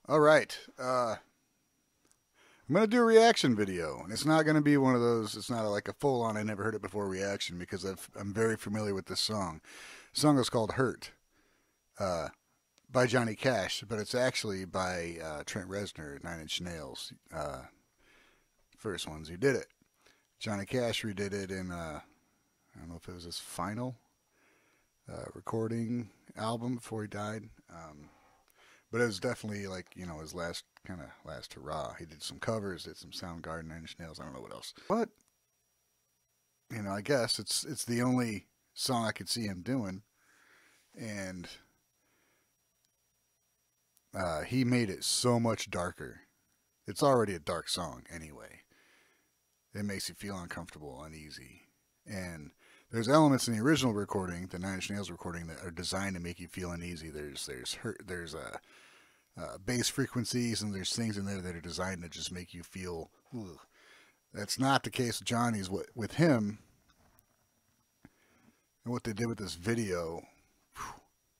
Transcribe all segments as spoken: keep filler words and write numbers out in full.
All right. Uh, I'm going to do a reaction video. And it's not going to be one of those, it's not like a full on I never heard it before reaction because I've, I'm very familiar with this song. The song is called Hurt uh, by Johnny Cash, but it's actually by uh, Trent Reznor, Nine Inch Nails. Uh, first ones who did it. Johnny Cash redid it in, uh, I don't know if it was his final uh, recording album before he died. Um, But it was definitely like, you know, his last kind of last hurrah. He did some covers, did some Soundgarden, Nine Inch Nails, I don't know what else. But, you know, I guess it's it's the only song I could see him doing. And uh, he made it so much darker. It's already a dark song anyway. It makes you feel uncomfortable, uneasy. And there's elements in the original recording, the Nine Inch Nails recording, that are designed to make you feel uneasy. There's there's hurt, there's a uh, bass frequencies, and there's things in there that are designed to just make you feel. Ugh. That's not the case with Johnny's. With him, and what they did with this video, whew,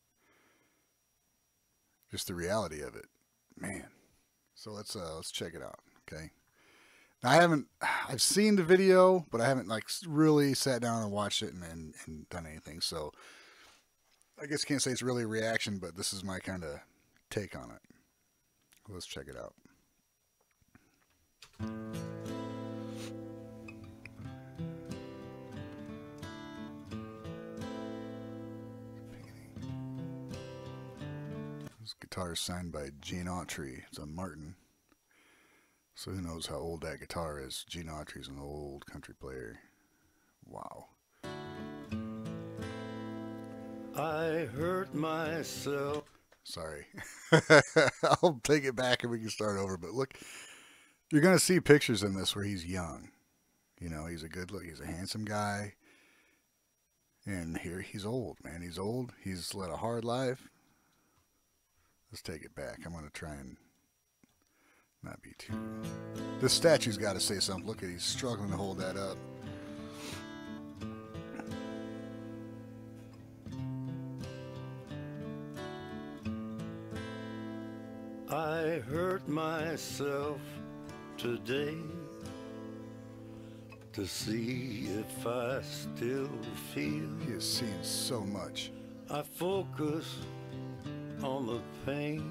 just the reality of it, man. So let's uh, let's check it out, okay? I haven't, I've seen the video, but I haven't like really sat down and watched it and, and, and done anything. So I guess I can't say it's really a reaction, but this is my kind of take on it. Let's check it out. This guitar is signed by Gene Autry. It's a Martin. So who knows how old that guitar is. Gene Autry's an old country player. Wow. I hurt myself. Sorry. I'll take it back and we can start over. But look, you're going to see pictures in this where he's young. You know, he's a good look. He's a handsome guy. And here he's old, man. He's old. He's led a hard life. Let's take it back. I'm going to try and not be too. This statue's got to say something. Look at, he's struggling to hold that up. I hurt myself today to see if I still feel. He has seen so much. I focus on the pain.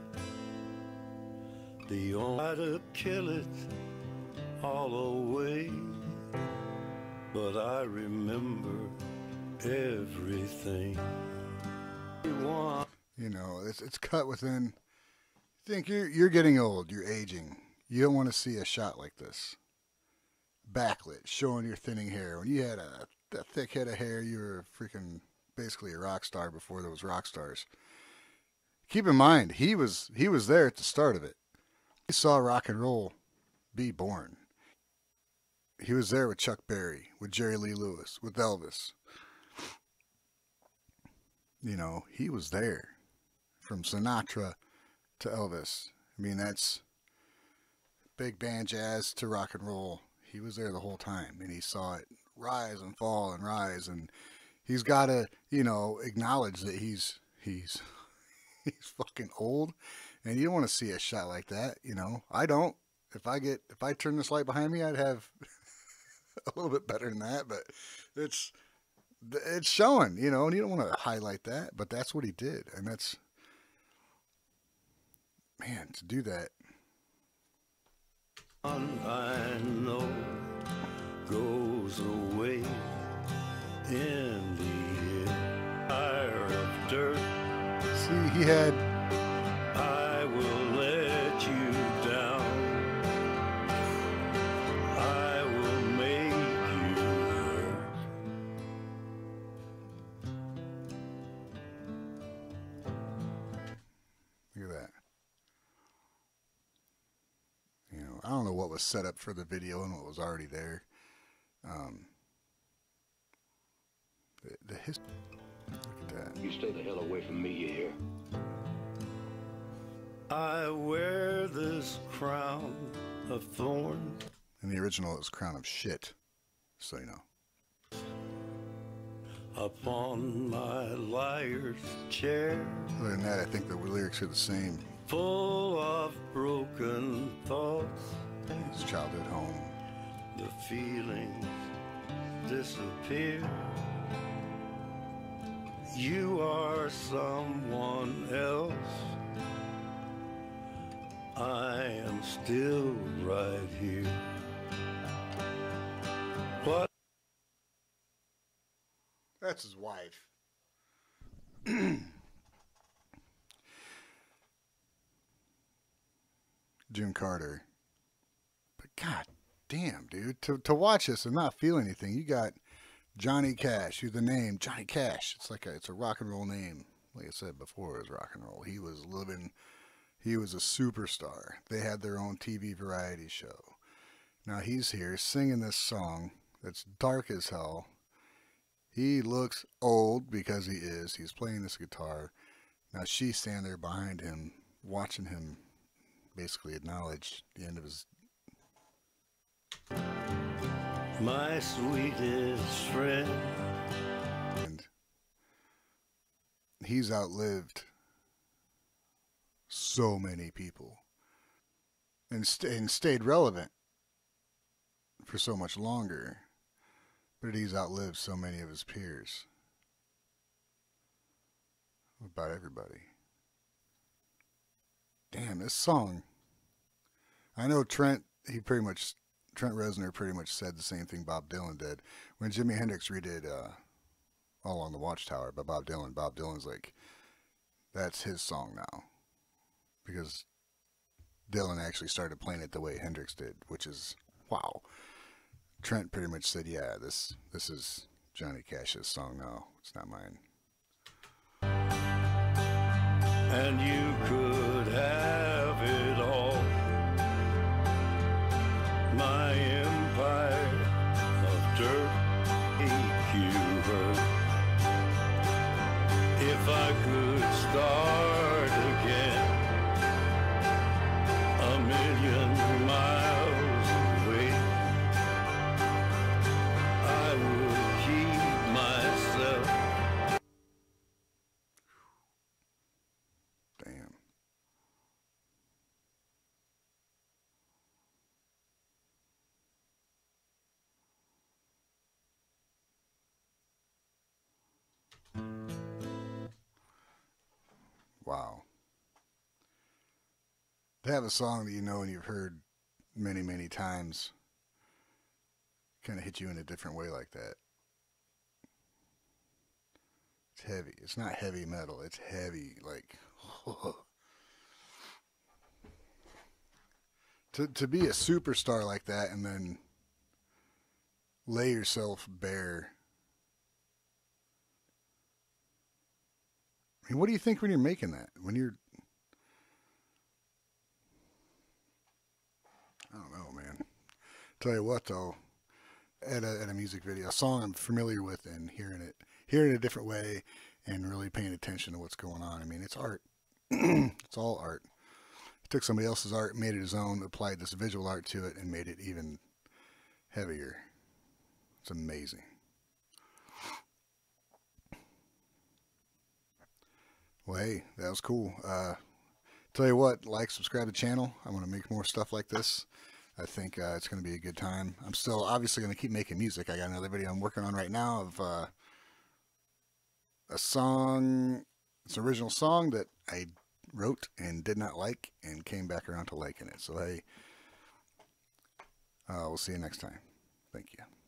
The only to kill it all away, but I remember everything. You know, it's it's cut within. Think you're you're getting old. You're aging. You don't want to see a shot like this. Backlit, showing your thinning hair. When you had a, a thick head of hair, you were freaking basically a rock star before there was rock stars. Keep in mind, he was he was there at the start of it. He saw rock and roll be born. He was there with Chuck Berry, with Jerry Lee Lewis, with Elvis. You know, he was there. From Sinatra to Elvis. I mean, that's big band jazz to rock and roll. He was there the whole time, and he saw it rise and fall and rise. And he's got to, you know, acknowledge that he's he's he's fucking old. And you don't want to see a shot like that, you know. I don't. If I get, if I turn this light behind me, I'd have a little bit better than that. But it's, it's showing, you know, and you don't want to highlight that. But that's what he did, and that's, man, to do that. I know goes away in the fire of dirt. See, he had. I will let you down. I will make you hurt. Look at that. You know, I don't know what was set up for the video and what was already there. Um, the, the history. Look at that. You stay the hell away from me, you hear? I wear this crown of thorns. In the original, it was Crown of Shit. So you know. upon my liar's chair. Other than that, I think the lyrics are the same. full of broken thoughts. His childhood home. The feelings disappear. You are someone else. I am still right here. What? That's his wife. June Carter. But god damn, dude, to to watch this and not feel anything, you got Johnny Cash, who's the name Johnny Cash. It's like a it's a rock and roll name. Like I said before, it was rock and roll. He was living. He was a superstar. They had their own T V variety show. Now he's here singing this song that's dark as hell. He looks old because he is. He's playing this guitar. Now she's standing there behind him, watching him basically acknowledge the end of his... My sweetest friend. And he's outlived so many people and, st- and stayed relevant for so much longer, but he's outlived so many of his peers. About everybody. Damn, this song. I know Trent, he pretty much, Trent Reznor pretty much said the same thing Bob Dylan did. When Jimi Hendrix redid uh, All on the Watchtower by Bob Dylan, Bob Dylan's like, that's his song now. Because Dylan actually started playing it the way Hendrix did, which is, wow. Trent pretty much said, yeah, this this is Johnny Cash's song now. It's not mine. And you could have it all. My empire of dirt, ache you hurt. If I could start again, a million miles away, I would keep myself. Damn. Wow. To have a song that you know and you've heard many, many times kind of hit you in a different way like that. It's heavy. It's not heavy metal. It's heavy, like... to to be a superstar like that and then lay yourself bare. I mean, what do you think when you're making that? When you're... I don't know, man. Tell you what, though, at a, at a music video, a song I'm familiar with and hearing it, hearing it a different way and really paying attention to what's going on. I mean, it's art. It's all art. He took somebody else's art, made it his own, applied this visual art to it, and made it even heavier. It's amazing. Well, hey, that was cool. Uh, tell you what, like, subscribe to the channel. I'm going to make more stuff like this. I think uh, it's going to be a good time. I'm still obviously going to keep making music. I got another video I'm working on right now of uh, a song. It's an original song that I wrote and did not like and came back around to liking it. So, hey, uh, we'll see you next time. Thank you.